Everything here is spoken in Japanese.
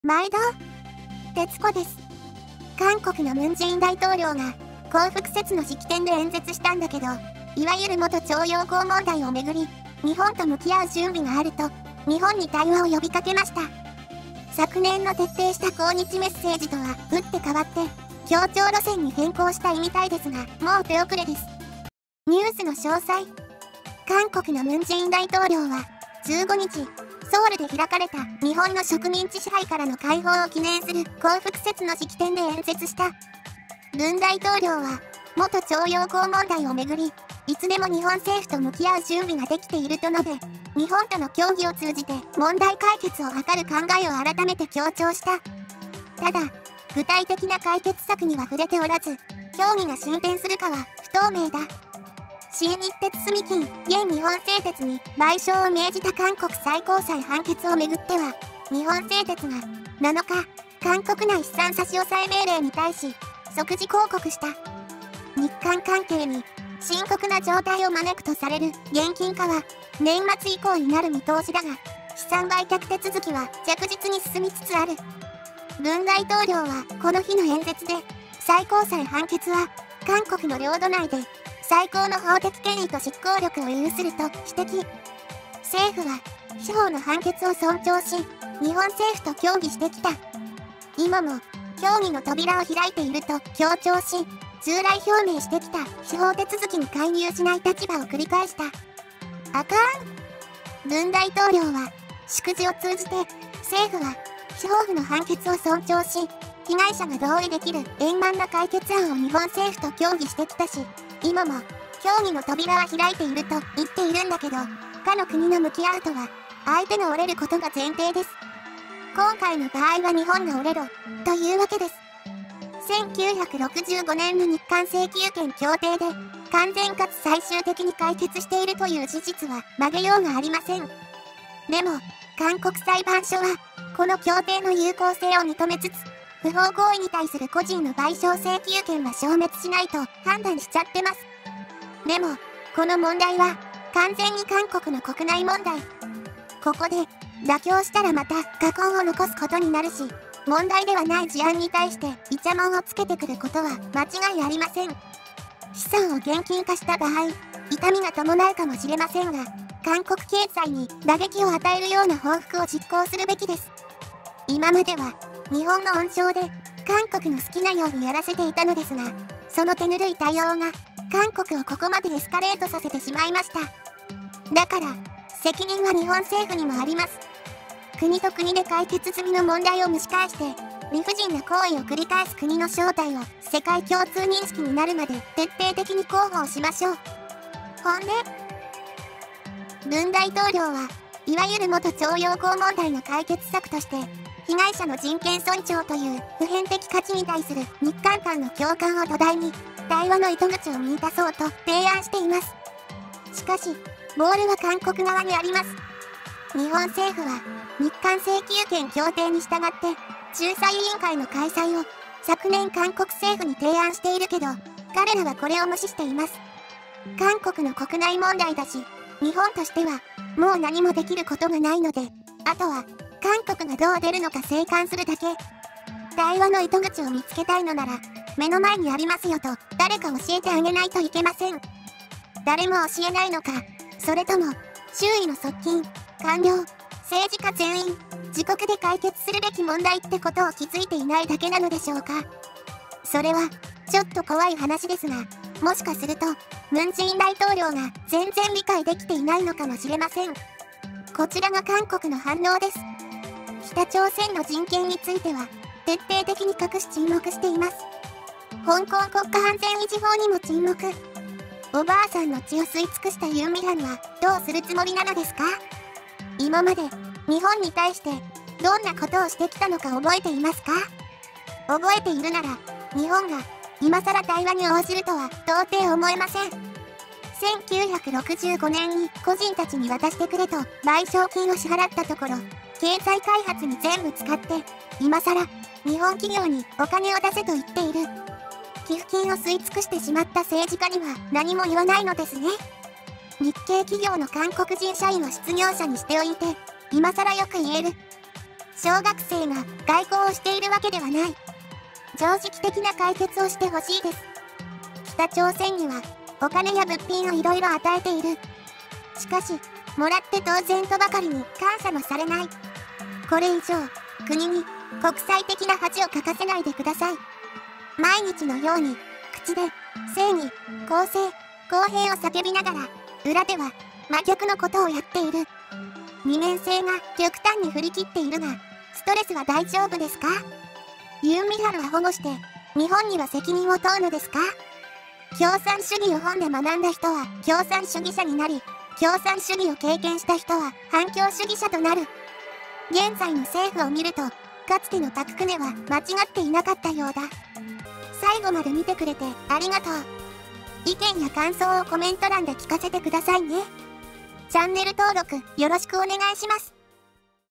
毎度、徹子です。韓国のムン・ジェイン大統領が光復節の式典で演説したんだけど、いわゆる元徴用工問題をめぐり、日本と向き合う準備があると、日本に対話を呼びかけました。昨年の徹底した抗日メッセージとは打って変わって、協調路線に変更したいみたいですが、もう手遅れです。ニュースの詳細。韓国のムン・ジェイン大統領は、15日、ソウルで開かれた日本の植民地支配からの解放を記念する光復節の式典で演説した。ムン大統領は、元徴用工問題をめぐり、いつでも日本政府と向き合う準備ができていると述べ、日本との協議を通じて問題解決を図る考えを改めて強調した。ただ、具体的な解決策には触れておらず、協議が進展するかは不透明だ。新日鉄住金、現日本製鉄に賠償を命じた韓国最高裁判決をめぐっては、日本製鉄が7日、韓国内資産差し押さえ命令に対し、即時抗告した。日韓関係に深刻な状態を招くとされる現金化は年末以降になる見通しだが、資産売却手続きは着実に進みつつある。文大統領はこの日の演説で、最高裁判決は韓国の領土内で最高の法的権威と執行力を有すると指摘。政府は司法の判決を尊重し、日本政府と協議してきた。今も協議の扉を開いていると強調し、従来表明してきた司法手続きに介入しない立場を繰り返した。あかん。文大統領は祝辞を通じて、政府は司法府の判決を尊重し、被害者が同意できる円満な解決案を日本政府と協議してきたし、今も協議の扉は開いていると言っているんだけど、他の国の向き合うとは相手が折れることが前提です。今回の場合は日本が折れろというわけです。1965年の日韓請求権協定で完全かつ最終的に解決しているという事実は曲げようがありません。でも、韓国裁判所はこの協定の有効性を認めつつ、不法行為に対する個人の賠償請求権は消滅しないと判断しちゃってます。でも、この問題は完全に韓国の国内問題。ここで妥協したらまた禍根を残すことになるし、問題ではない事案に対してイチャモンをつけてくることは間違いありません。資産を現金化した場合、痛みが伴うかもしれませんが、韓国経済に打撃を与えるような報復を実行するべきです。今までは日本の温床で韓国の好きなようにやらせていたのですが、その手ぬるい対応が韓国をここまでエスカレートさせてしまいました。だから、責任は日本政府にもあります。国と国で解決済みの問題を蒸し返して、理不尽な行為を繰り返す国の正体を世界共通認識になるまで徹底的に広報しましょう。ほんで、文大統領はいわゆる元徴用工問題の解決策として、被害者の人権尊重という普遍的価値に対する日韓間の共感を土台に、対話の糸口を見出そうと提案しています。しかし、ボールは韓国側にあります。日本政府は日韓請求権協定に従って仲裁委員会の開催を昨年韓国政府に提案しているけど、彼らはこれを無視しています。韓国の国内問題だし、日本としてはもう何もできることがないので、あとは韓国がどう出るのか静観するだけ。対話の糸口を見つけたいのなら、目の前にありますよと誰か教えてあげないといけません。誰も教えないのか、それとも周囲の側近、官僚、政治家全員、自国で解決するべき問題ってことを気づいていないだけなのでしょうか。それはちょっと怖い話ですが、もしかするとムン・ジェイン大統領が全然理解できていないのかもしれません。こちらが韓国の反応です。北朝鮮の人権については徹底的に隠し沈黙しています。香港国家安全維持法にも沈黙。おばあさんの血を吸い尽くしたユン・ミハンはどうするつもりなのですか？今まで日本に対してどんなことをしてきたのか覚えていますか？覚えているなら、日本が今更対話に応じるとは到底思えません。1965年に個人たちに渡してくれと賠償金を支払ったところ、経済開発に全部使って、今更日本企業にお金を出せと言っている。寄付金を吸い尽くしてしまった政治家には何も言わないのですね。日系企業の韓国人社員を失業者にしておいて、今更よく言える。 小学生が外交をしているわけではない。常識的な解決をしてほしいです。北朝鮮にはお金や物品をいろいろ与えている。しかし、もらって当然とばかりに感謝もされない。これ以上、国に国際的な恥をかかせないでください。毎日のように、口で正義、公正、公平を叫びながら、裏では真逆のことをやっている。二面性が極端に振り切っているが、ストレスは大丈夫ですか？ユン・ミハルは保護して、日本には責任を問うのですか？共産主義を本で学んだ人は共産主義者になり、共産主義を経験した人は反共主義者となる。現在の政府を見ると、かつてのパククネは間違っていなかったようだ。最後まで見てくれてありがとう。意見や感想をコメント欄で聞かせてくださいね。チャンネル登録よろしくお願いします。